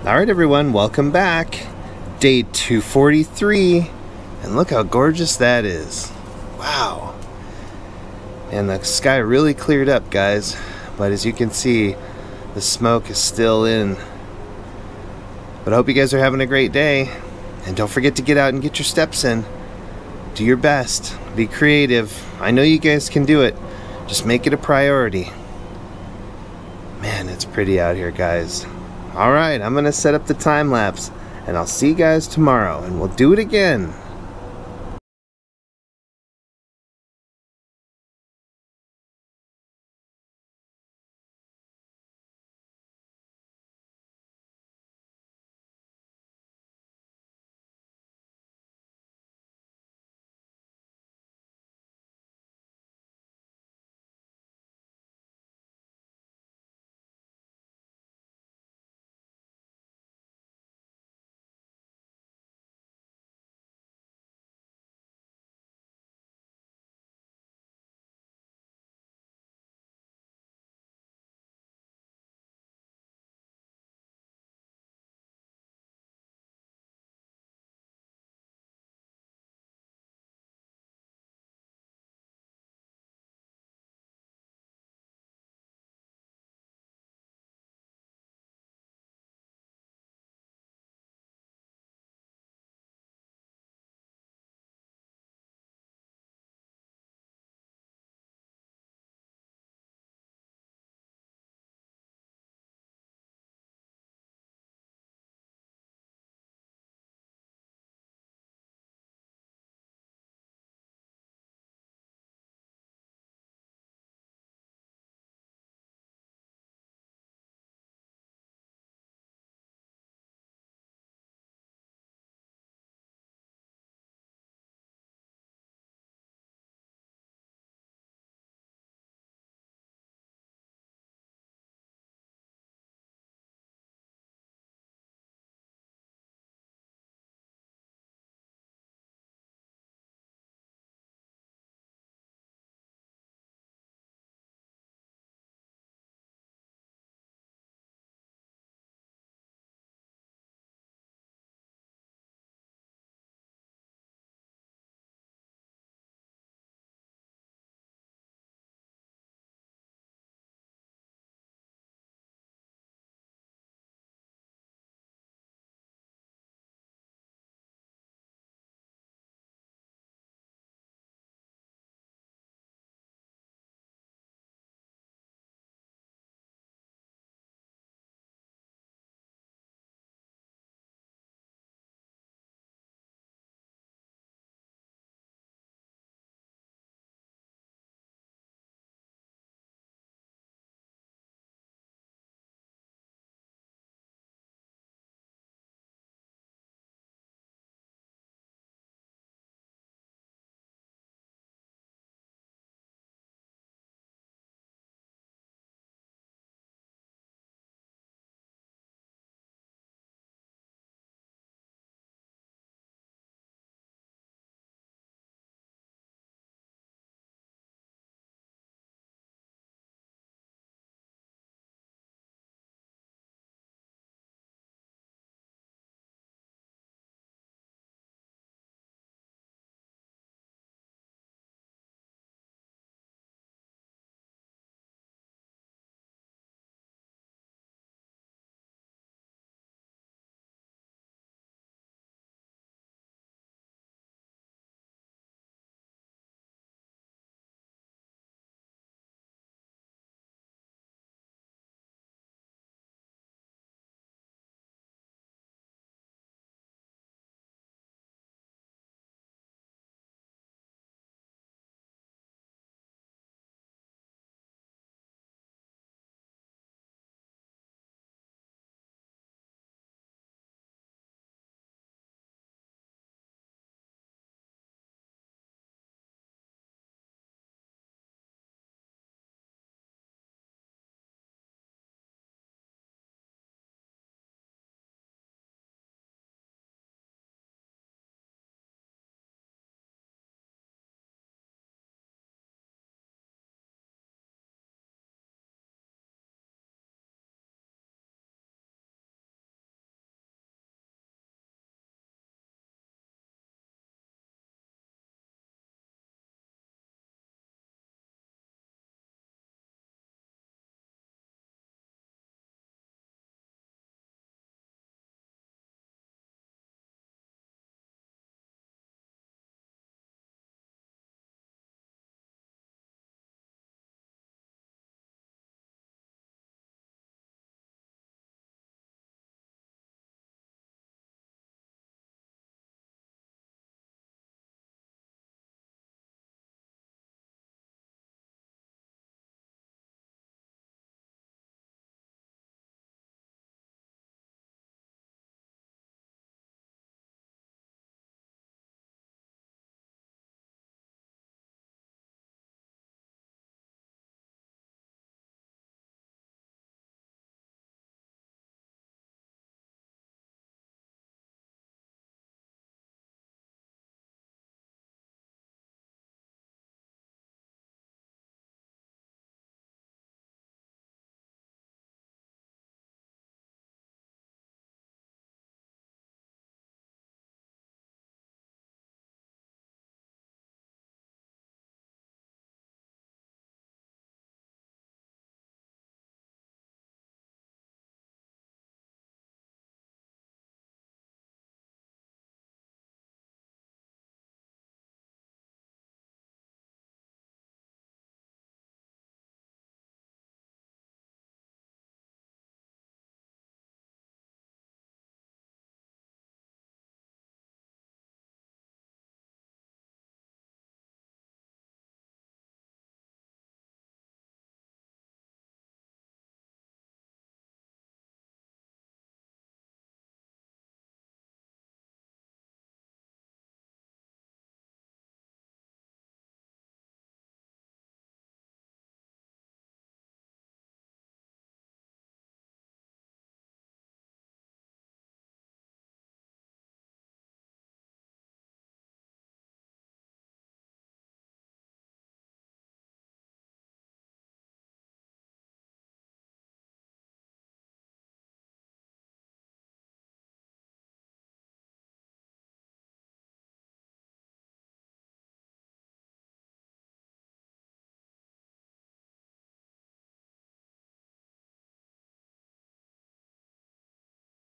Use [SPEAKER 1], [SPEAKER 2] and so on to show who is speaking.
[SPEAKER 1] Alright everyone, welcome back. Day 243. And look how gorgeous that is. Wow. And the sky really cleared up, guys. But as you can see, the smoke is still in. But I hope you guys are having a great day. And don't forget to get out and get your steps in. Do your best. Be creative. I know you guys can do it. Just make it a priority. Man, it's pretty out here, guys. Alright, I'm going to set up the time lapse. And I'll see you guys tomorrow. And we'll do it again.